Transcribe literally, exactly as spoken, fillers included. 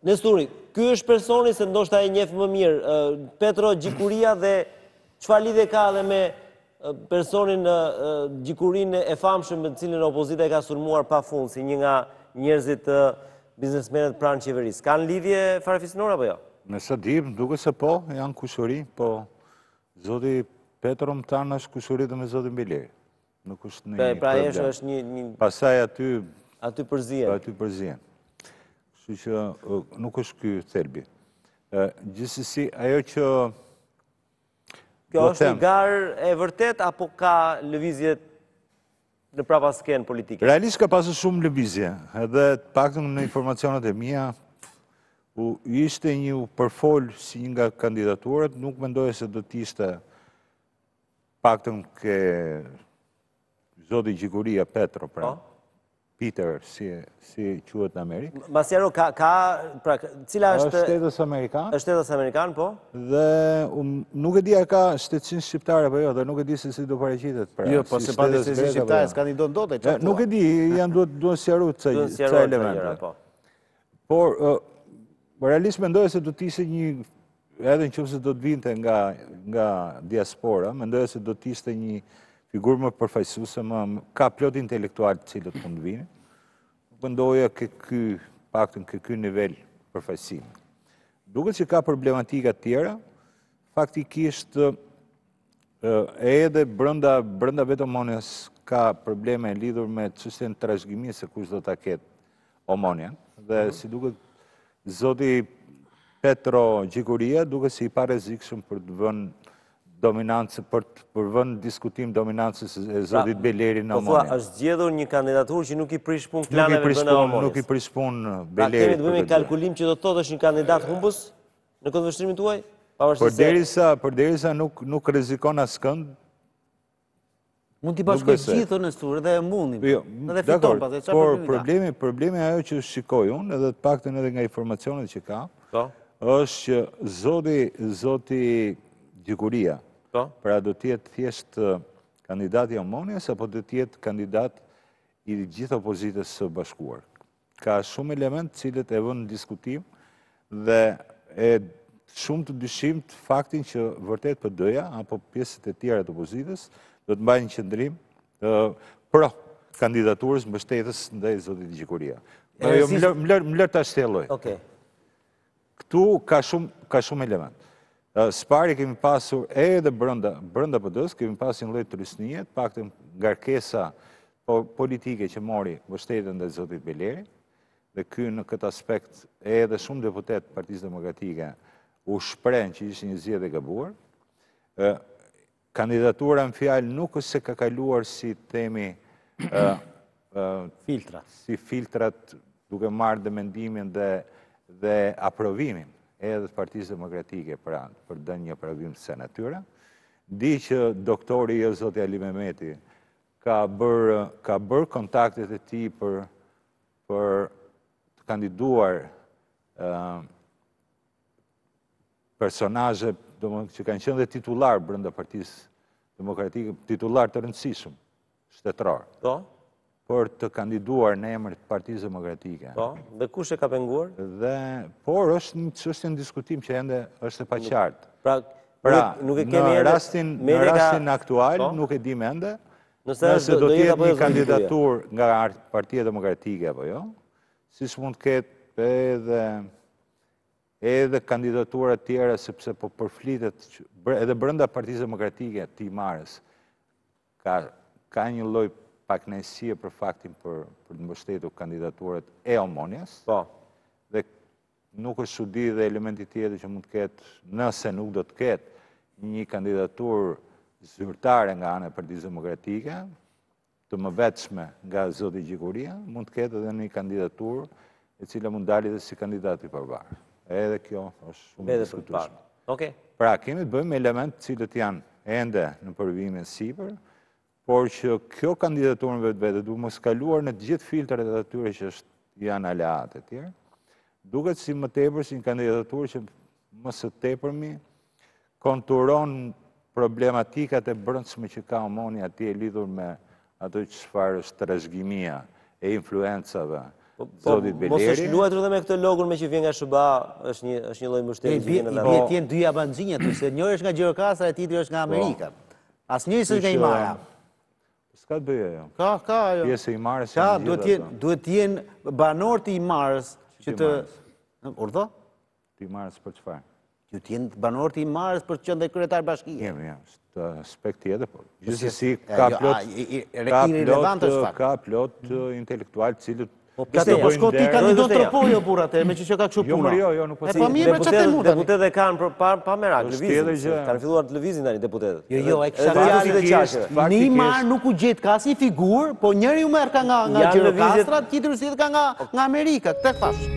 Nesturi, ky është personi se ndoshta e njeh më mirë, Petro Gjikuria, dhe çfarë lidhje ka edhe me personin Gjikurin e famshëm me të cilin opozita e ka sulmuar pafund si një nga njerëzit biznesmenët pranë qeverisë. Kanë lidhje farefisnore apo jo? Nëse di, duke se po, janë kushuri, po zoti Petro më tanë është kushuri dhe me zotin Bileri. Nuk është një problem. Pra eshë është një... Pasaj aty... Aty përzien. Aty përzien. Kështu që nuk është ky thelbi. Gjithsesi, ajo që... Kjo është një garë e vërtet, apo ka lëvizje në prapasken politike? Realisht ka pasur shumë lëvizje, edhe paktën në informacionet e mia, u ishte një përfol si një nga kandidaturat, nuk mendoje se do t'ishte paktën ke zoti Gjikuria Petro, pra, Peter, si quhet në Amerikë. Masjaro, ka, pra, cila është... është shtetës Amerikan. është shtetës Amerikan, po? Dhe nuk e di a ka shtetësin shqiptare, po jo, dhe nuk e di se si do pareqitet. Jo, po se pa shtetësin shqiptare, s'ka një do ndote, që Nuk e di, janë duhet sjaru të elemente. Por, realisht mendoj se do t'ishte një, edhe në qëfë se do t'vinte nga diaspora, mendoj se do t'ishte një figur më përfajsuse, ka plot intelektual të cilët mund vini, bëndoja ke ky, paktën ke ky nivel përfajsime. Duke që ka problematika tjera, faktikisht edhe brënda vetë Omonjas ka probleme lidhur me çështjen e trashëgimisë se kush do ta ketë Omonjan, dhe si duket zoti Petro Gjikuria duke si i pa rrezikshëm për të vënë dominancë, për vënë diskutim dominancës e zotit Beleri në Omonja. Po thua, është zgjedhur një kandidaturë që nuk i prish punë klaneve brenda Omonjës. Nuk i prish punë Beleri. Pra kemi të bëjmë një kalkulim që do të thotë është një kandidat humbës në këndvështrimin tuaj? Përderisa nuk rrezikon askënd. Mund t'i bashkoj gjithë në sturë dhe e mundin. Edhe fiton pas. Por problemi ajo që shikoj unë, edhe të paktën edhe nga informacionet që ka, është që zoti Gjikuria, pra do t'jetë thjesht kandidati i Omonjës, apo do t'jetë kandidat i gjithë opozitës së bashkuar. Ka shumë element cilët e vënë në diskutim dhe e shumë të dyshimt faktin që vërtet P D-ja, apo pjesët e tjera të opozitës, do të mbajnë qëndrim pro kandidaturës mbështetës ndaj zotit Gjikuria. Më lër ta shtjelloj. Këtu ka shumë element. Së pari kemi pasur edhe brënda P D-s, kemi pasur një lloj trysnie, paktën ngarkesa politike që mori mbështetjen ndaj zotit Beleri, dhe ky në këtë aspekt edhe shumë deputet Partisë Demokratike u shprehen që ishte një zgjedhje e gabuar. Kandidatura në fjalë nuk është se ka kaluar si temi filtra. Si filtrat duke marrë dhe mendimin dhe aprovimin edhe të Partisë Demokratike për dënë një aprovim senatyre. Di që doktori jo zoti Ali Mehmeti ka bërë kontaktet e tij për të kandiduar personazhe që kanë qenë dhe titular brenda Partisë Demokratike, titular të rëndësishëm shtetëror. Po. Për të kandiduar në emër të Partisë Demokratike. Po, dhe kush e ka penguar? Por është një çështje në diskutim që ende është e paqartë. Pra, në rastin aktual nuk e di ende, nëse do të jetë një kandidaturë nga Partia Demokratike apo jo, siç mund të ketë edhe edhe kandidatura tjera, sepse po përflitet edhe brenda Partisë Demokratike të Marrës ka një lloj pakënaqësie për faktin për të mbështetur kandidaturat e Omonjas. Po. Dhe nuk është çudi dhe elementi tjetër që mund të ketë, nëse nuk do të ketë një kandidaturë zyrtare nga ana e Partisë Demokratike, të mëvetshme nga zoti Gjikuria, mund të ketë edhe një kandidaturë e cila mund dalë edhe si kandidat i përvarur. Edhe kjo është shumë e diskutueshme. Okej. Pra, kemi të bëjmë me elementë të cilët janë ende në përvimin sipër, por që kjo kandidaturën vetë vetë duke mos kaluar në të gjithë filtrat e atyre që janë aleate të tjerë, duket si më tepër si një kandidaturë që më së tepërmi konturon problematikat e brendshme që ka Omonja atje lidhur me ato çfarë është trashëgimia e influencave zotit Mos është Beleri. luajtur edhe me këtë logun me që vjen nga S B A, është një është një lloj mbështetje që vjen edhe. I vjen dy abanxhinja tu se njëri është nga Gjirokastra e tjetri është nga Amerika. Asnjëri s'është nga Imara. S'ka të bëjë ajo. Ka, ka ajo. Pjesë e Imarës. Ka, duhet të jenë banor të Imarës që të Urdhë? Të Imarës për çfarë? Ju të jenë banor të Imarës për të qenë kryetar bashkie. Jem, jem, është aspekt tjetër, po. Gjithsesi ka plot ka plot intelektual cilët Po shko ti kandidon tropojo burra te, me që që ka kështu puna. Jo, jo, nuk po. E po mirë, çfarë të mund tani? Deputetët kanë pa merak lëvizjen. Kanë filluar të lëvizin tani deputetët. Jo, jo, e kisha fjalën. Në Imar nuk u gjet ka si figurë, po njëri u merr ka nga Gjirokastra, tjetri si ka nga Amerika, këtë thash.